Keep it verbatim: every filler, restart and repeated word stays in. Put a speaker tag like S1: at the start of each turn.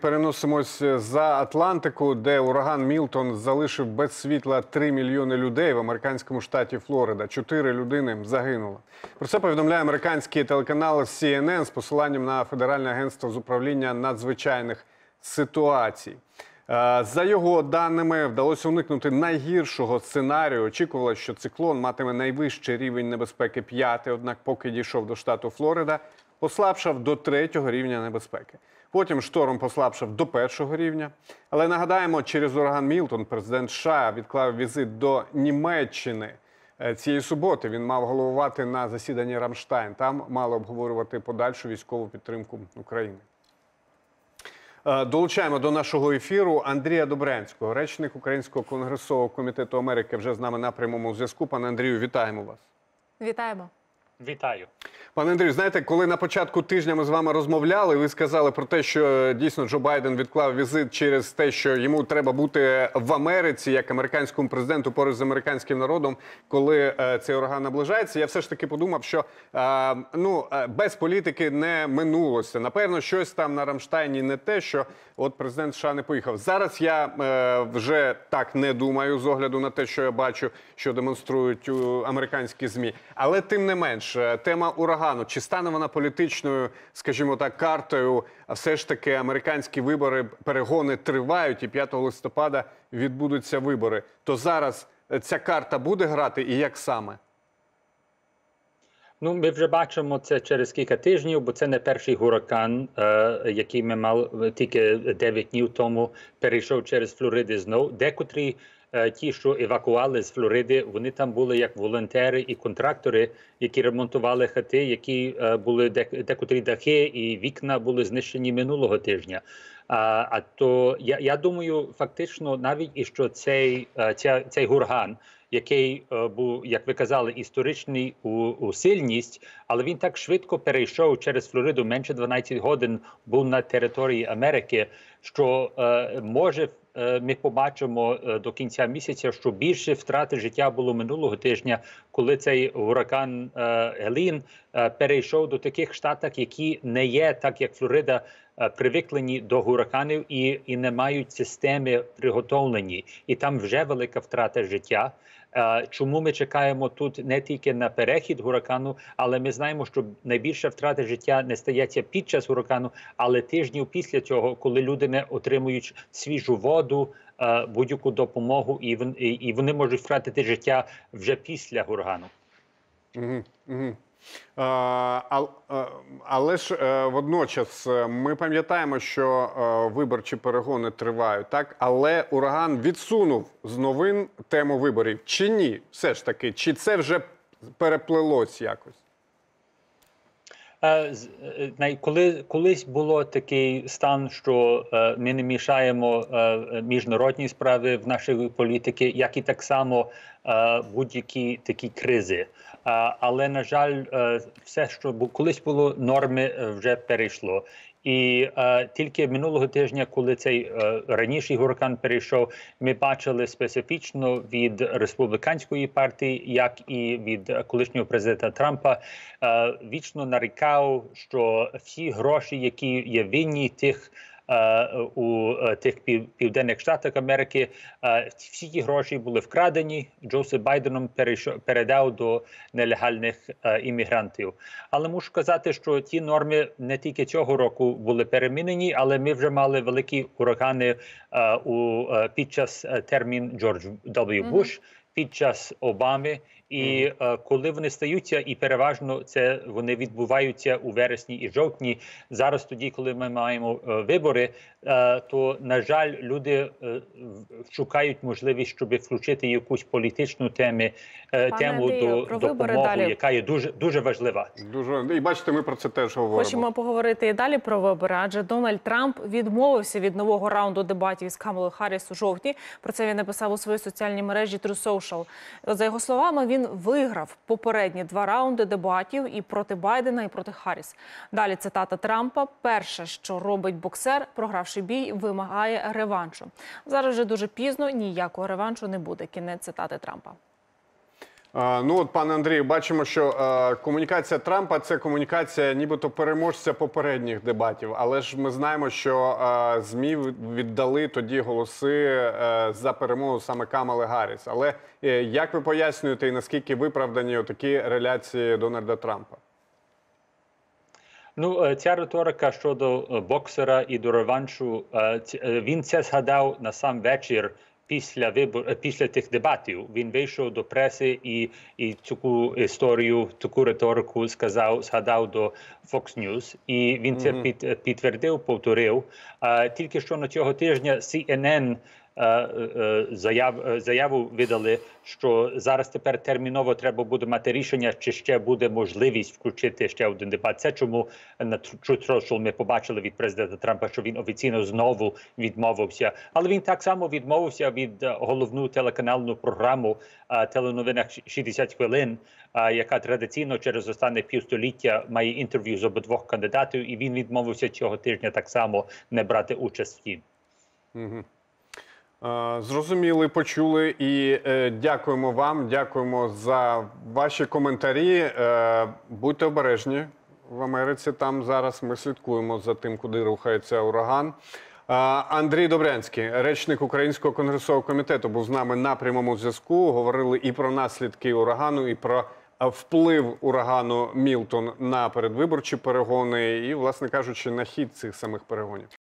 S1: переносимось за Атлантику, де ураган Мілтон залишив без світла три мільйони людей в американському штаті Флорида. Чотири людини загинули. Про це повідомляє американський телеканал Сі Ен Ен з посиланням на Федеральне агентство з управління надзвичайних ситуацій. За його даними, вдалося уникнути найгіршого сценарію. Очікувалося, що циклон матиме найвищий рівень небезпеки п'ятий, однак поки дійшов до штату Флорида, послабшав до третього рівня небезпеки. Потім шторм послабшав до першого рівня. Але нагадаємо, через ураган Мілтон президент США відклав візит до Німеччини. Цієї суботи він мав головувати на засіданні Рамштайн. Там мали обговорювати подальшу військову підтримку України. Долучаємо до нашого ефіру Андрія Добрянського, речник Українського конгресового комітету Америки, вже з нами на прямому зв'язку. Пане Андрію, вітаємо вас.
S2: Вітаємо.
S3: Вітаю.
S1: Пане Андрію, знаєте, коли на початку тижня ми з вами розмовляли, ви сказали про те, що дійсно Джо Байден відклав візит через те, що йому треба бути в Америці, як американському президенту, поруч з американським народом, коли е, цей ураган наближається. Я все ж таки подумав, що е, ну, без політики не минулося. Напевно, щось там на Рамштайні не те, що от президент США не поїхав. Зараз я е, вже так не думаю з огляду на те, що я бачу, що демонструють американські ЗМІ. Але тим не менш, тема урагану, чи стане вона політичною, скажімо так, картою, а все ж таки американські вибори, перегони тривають і п'ятого листопада відбудуться вибори. То зараз ця карта буде грати і як саме?
S3: Ну, ми вже бачимо це через кілька тижнів, бо це не перший гуракан, е, який ми мали тільки дев'ять днів тому, перейшов через Флориди знов. Декотрі е, ті, що евакуали з Флориди, вони там були як волонтери і контрактори, які ремонтували хати, які е, були декотрі дахи і вікна були знищені минулого тижня. А, а то я, я думаю, фактично, навіть і що цей, ця, цей гураган, який е, був, як ви казали, історичний у, у сильність, але він так швидко перейшов через Флориду, менше дванадцять годин був на території Америки, що е, може е, ми побачимо е, до кінця місяця, що більше втрати життя було минулого тижня, коли цей гуракан е, Гелін е, перейшов до таких штатів, які не є, так як Флорида, привиклені до гураканів і, і не мають системи приготовлені. І там вже велика втрата життя. Чому ми чекаємо тут не тільки на перехід гуракану, але ми знаємо, що найбільша втрата життя не стається під час гуракану, але тижнів після цього, коли люди не отримують свіжу воду, будь-яку допомогу, і вони можуть втратити життя вже після гурагану.
S1: Угу, угу. А, а, але ж водночас ми пам'ятаємо, що виборчі перегони тривають, так? Але ураган відсунув з новин тему виборів. Чи ні? Все ж таки, чи це вже переплелось якось?
S3: Коли, колись було такий стан, що е, ми не мішаємо е, міжнародні справи в нашій політиці, як і так само е, будь-які такі кризи. Е, але, на жаль, е, все, що колись було, норми вже перейшло. І е, тільки минулого тижня, коли цей е, раніший гуракан перейшов, ми бачили специфічно від республіканської партії, як і від колишнього президента Трампа, е, вічно нарікав, що всі гроші, які є винні тих, у тих південних штатах Америки, всі ті гроші були вкрадені, Джозеф Байденом передав до нелегальних іммігрантів. Але мушу сказати, що ті норми не тільки цього року були перемінені, але ми вже мали великі урагани у, під час термін Джордж Дабл Ю. Буш, під час Обами. І е, коли вони стаються, і переважно це вони відбуваються у вересні і жовтні, зараз тоді, коли ми маємо е, вибори, е, то, на жаль, люди е, шукають можливість, щоб включити якусь політичну тему, е, тему
S2: Андрію,
S3: до допомоги, яка є дуже, дуже важлива.
S1: Дуже. І бачите, ми про це теж говоримо.
S2: Хочемо поговорити і далі про вибори, адже Дональд Трамп відмовився від нового раунду дебатів з Камалою Харріс у жовтні. Про це він написав у своїй соціальній мережі True Social. За його словами, він виграв попередні два раунди дебатів і проти Байдена, і проти Харріс. Далі цитата Трампа. Перше, що робить боксер, програвши бій, вимагає реваншу. Зараз вже дуже пізно, ніякого реваншу не буде. Кінець цитати Трампа.
S1: Е, Ну от, пане Андрію, бачимо, що е, комунікація Трампа – це комунікація нібито переможця попередніх дебатів. Але ж ми знаємо, що е, ЗМІ віддали тоді голоси е, за перемогу саме Камали Гарріс. Але е, як ви пояснюєте і наскільки виправдані такі реляції Дональда Трампа?
S3: Ну, ця риторика щодо боксера і до реваншу, він це згадав на сам вечір після вибор, після тих дебатів. Він вийшов до преси і, і цю історію, таку риторику сказав, згадав до Fox News. І він це під, підтвердив, повторив. Тільки що на цього тижня Сі Ен Ен Заяв, заяву видали, що зараз тепер терміново треба буде мати рішення, чи ще буде можливість включити ще один дебат. Це чому на Truth Social ми побачили від президента Трампа, що він офіційно знову відмовився. Але він так само відмовився від головну телеканальну програму теленовинах шістдесят хвилин, яка традиційно через останнє півстоліття має інтерв'ю з обидвох кандидатів, і він відмовився цього тижня так само не брати участь в ній.
S1: Угу. Зрозуміли, почули і е, дякуємо вам, дякуємо за ваші коментарі. Е, будьте обережні в Америці, там зараз ми слідкуємо за тим, куди рухається ураган. Е, Андрій Добрянський, речник Українського конгресового комітету, був з нами на прямому зв'язку. Говорили і про наслідки урагану, і про вплив урагану Мілтон на передвиборчі перегони і, власне кажучи, на хід цих самих перегонів.